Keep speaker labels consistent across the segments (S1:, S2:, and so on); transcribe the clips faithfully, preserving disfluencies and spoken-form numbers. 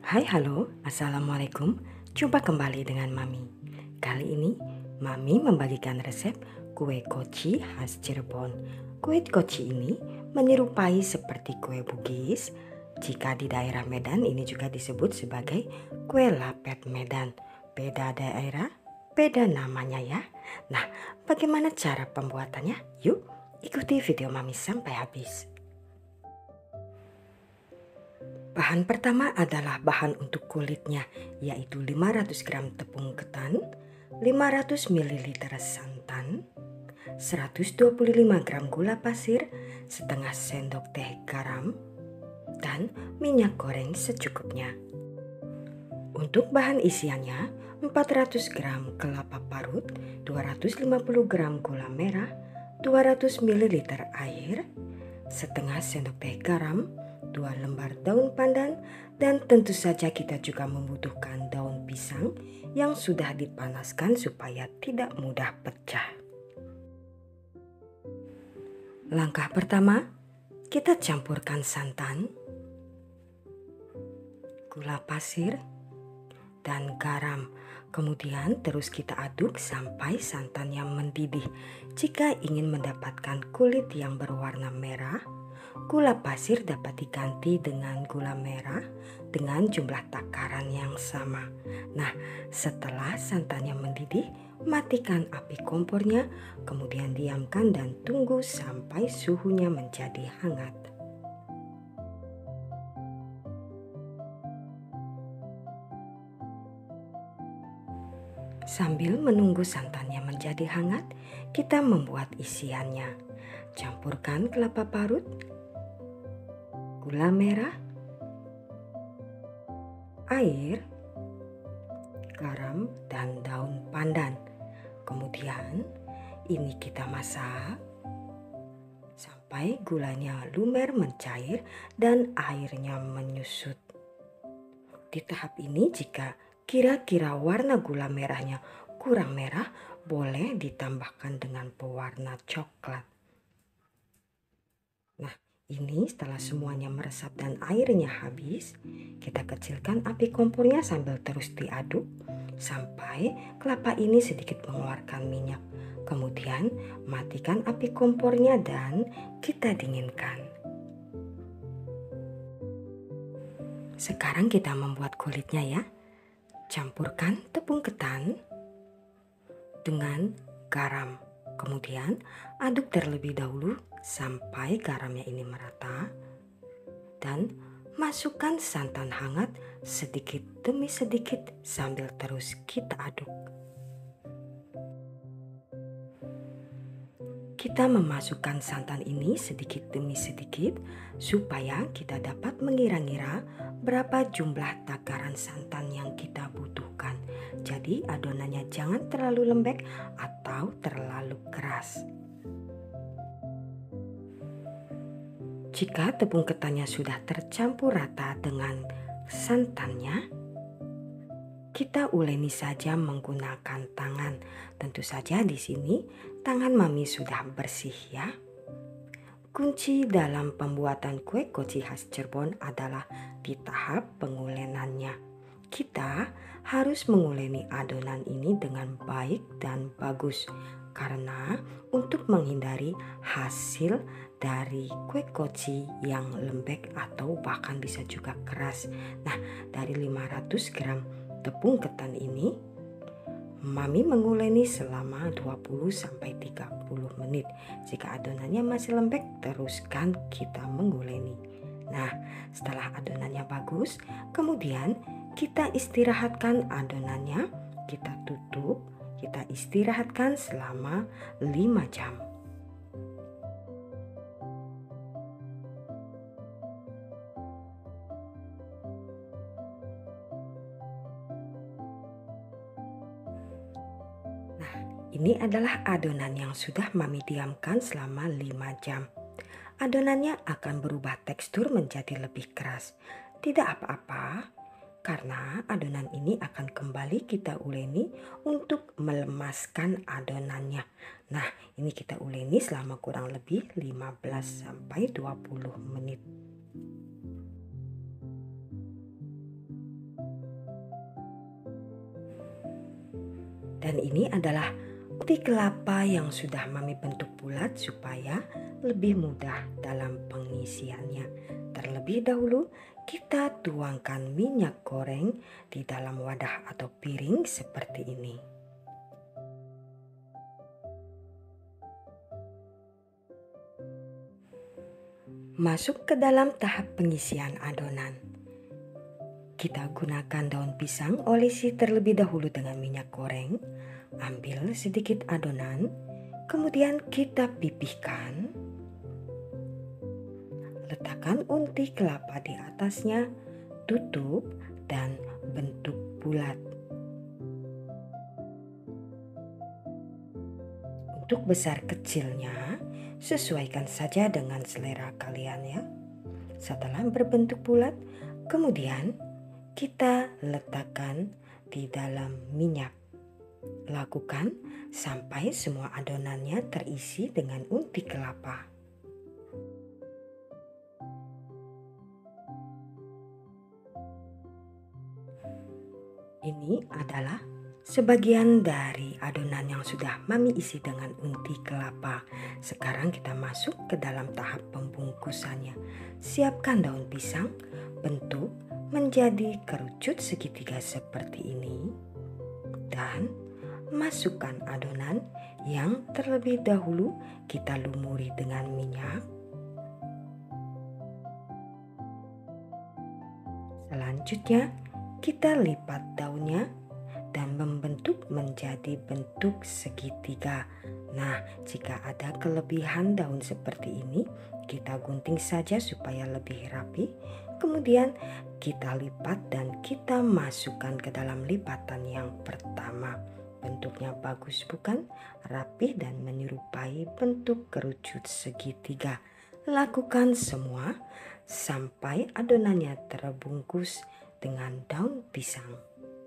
S1: Hai halo, Assalamualaikum. Jumpa kembali dengan Mami. Kali ini Mami membagikan resep kue koci khas Cirebon. Kue koci ini menyerupai seperti kue Bugis. Jika di daerah Medan ini juga disebut sebagai kue lapet Medan. Beda daerah, beda namanya ya. Nah, bagaimana cara pembuatannya? Yuk ikuti video Mami sampai habis. Bahan pertama adalah bahan untuk kulitnya, yaitu lima ratus gram tepung ketan, lima ratus mililiter santan, seratus dua puluh lima gram gula pasir, setengah sendok teh garam, dan minyak goreng secukupnya. Untuk bahan isiannya, empat ratus gram kelapa parut, dua ratus lima puluh gram gula merah, dua ratus mililiter air, setengah sendok teh garam, dua lembar daun pandan, dan tentu saja kita juga membutuhkan daun pisang yang sudah dipanaskan supaya tidak mudah pecah. Langkah pertama, kita campurkan santan, gula pasir, dan garam. Kemudian terus kita aduk sampai santannya mendidih. Jika ingin mendapatkan kulit yang berwarna merah, gula pasir dapat diganti dengan gula merah dengan jumlah takaran yang sama. Nah, setelah santannya mendidih, matikan api kompornya, kemudian diamkan dan tunggu sampai suhunya menjadi hangat. Sambil menunggu santannya menjadi hangat, kita membuat isiannya. Campurkan kelapa parut, gula merah, air, garam, dan daun pandan. Kemudian ini kita masak sampai gulanya lumer mencair dan airnya menyusut. Di tahap ini jika kira-kira warna gula merahnya kurang merah, boleh ditambahkan dengan pewarna coklat. Nah, ini setelah semuanya meresap dan airnya habis, kita kecilkan api kompornya sambil terus diaduk sampai kelapa ini sedikit mengeluarkan minyak. Kemudian matikan api kompornya dan kita dinginkan. Sekarang kita membuat kulitnya ya. Campurkan tepung ketan dengan garam. Kemudian aduk terlebih dahulu sampai garamnya ini merata. Dan masukkan santan hangat sedikit demi sedikit sambil terus kita aduk. Kita memasukkan santan ini sedikit demi sedikit supaya kita dapat mengira-ngira berapa jumlah takaran santan yang kita butuhkan. Jadi adonannya jangan terlalu lembek atau terlalu keras. Jika tepung ketannya sudah tercampur rata dengan santannya, kita uleni saja menggunakan tangan. Tentu saja di sini tangan Mami sudah bersih ya. Kunci dalam pembuatan kue koci khas Cirebon adalah di tahap pengulenannya. Kita harus menguleni adonan ini dengan baik dan bagus karena untuk menghindari hasil dari kue koci yang lembek atau bahkan bisa juga keras. Nah, dari lima ratus gram tepung ketan ini, Mami menguleni selama dua puluh sampai tiga puluh menit. Jika adonannya masih lembek, teruskan kita menguleni. Nah, setelah adonannya bagus, kemudian kita istirahatkan adonannya, kita tutup, kita istirahatkan selama lima jam. Ini adalah adonan yang sudah Mami diamkan selama lima jam. Adonannya akan berubah tekstur menjadi lebih keras. Tidak apa-apa, karena adonan ini akan kembali kita uleni untuk melemaskan adonannya. Nah, ini kita uleni selama kurang lebih lima belas sampai dua puluh menit. Dan ini adalah uti kelapa yang sudah Mami bentuk bulat supaya lebih mudah dalam pengisiannya. Terlebih dahulu kita tuangkan minyak goreng di dalam wadah atau piring seperti ini. Masuk ke dalam tahap pengisian adonan. Kita gunakan daun pisang, olesi terlebih dahulu dengan minyak goreng. Ambil sedikit adonan, kemudian kita pipihkan. Letakkan unti kelapa di atasnya, tutup dan bentuk bulat. Untuk besar kecilnya, sesuaikan saja dengan selera kalian ya. Setelah berbentuk bulat, kemudian kita letakkan di dalam minyak. Lakukan sampai semua adonannya terisi dengan unti kelapa. Ini adalah sebagian dari adonan yang sudah Mami isi dengan unti kelapa. Sekarang kita masuk ke dalam tahap pembungkusannya. Siapkan daun pisang, bentuk menjadi kerucut segitiga seperti ini, dan masukkan adonan yang terlebih dahulu kita lumuri dengan minyak. Selanjutnya kita lipat daunnya dan membentuk menjadi bentuk segitiga. Nah, jika ada kelebihan daun seperti ini, kita gunting saja supaya lebih rapi. Kemudian kita lipat dan kita masukkan ke dalam lipatan yang pertama. Bentuknya bagus bukan? Rapi dan menyerupai bentuk kerucut segitiga. Lakukan semua sampai adonannya terbungkus dengan daun pisang.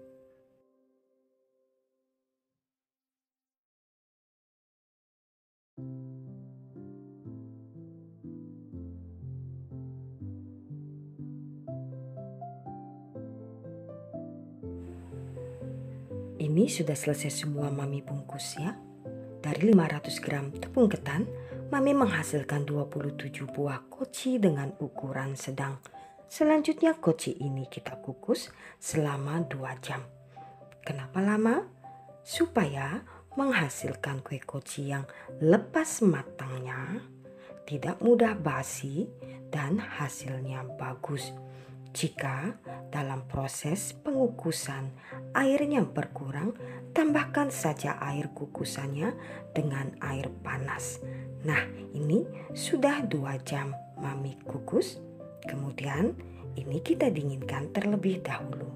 S1: Ini sudah selesai semua Mami bungkus ya. Dari lima ratus gram tepung ketan, Mami menghasilkan dua puluh tujuh buah koci dengan ukuran sedang. Selanjutnya koci ini kita kukus selama dua jam. Kenapa lama? Supaya menghasilkan kue koci yang lepas matangnya, tidak mudah basi dan hasilnya bagus. Jika dalam proses pengukusan airnya berkurang, tambahkan saja air kukusannya dengan air panas. Nah, ini sudah dua jam Mami kukus. Kemudian ini kita dinginkan terlebih dahulu.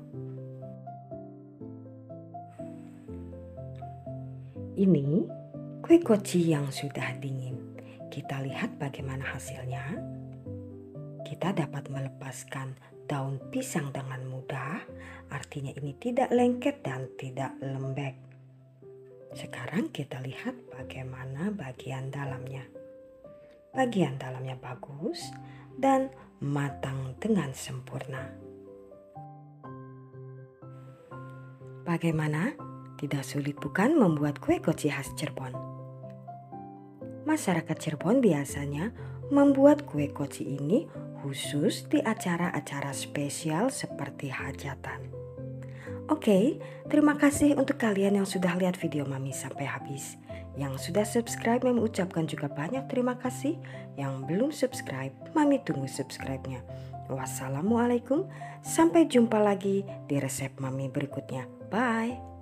S1: Ini kue koci yang sudah dingin. Kita lihat bagaimana hasilnya. Kita dapat melepaskan daun pisang dengan mudah, artinya ini tidak lengket dan tidak lembek. Sekarang kita lihat bagaimana bagian dalamnya. Bagian dalamnya bagus dan matang dengan sempurna. Bagaimana? Tidak sulit bukan membuat kue koci khas Cirebon? Masyarakat Cirebon biasanya membuat kue koci ini khusus di acara-acara spesial seperti hajatan. Oke, terima kasih untuk kalian yang sudah lihat video Mami sampai habis. Yang sudah subscribe, Mami ucapkan juga banyak terima kasih. Yang belum subscribe, Mami tunggu subscribe-nya. Wassalamualaikum, sampai jumpa lagi di resep Mami berikutnya. Bye.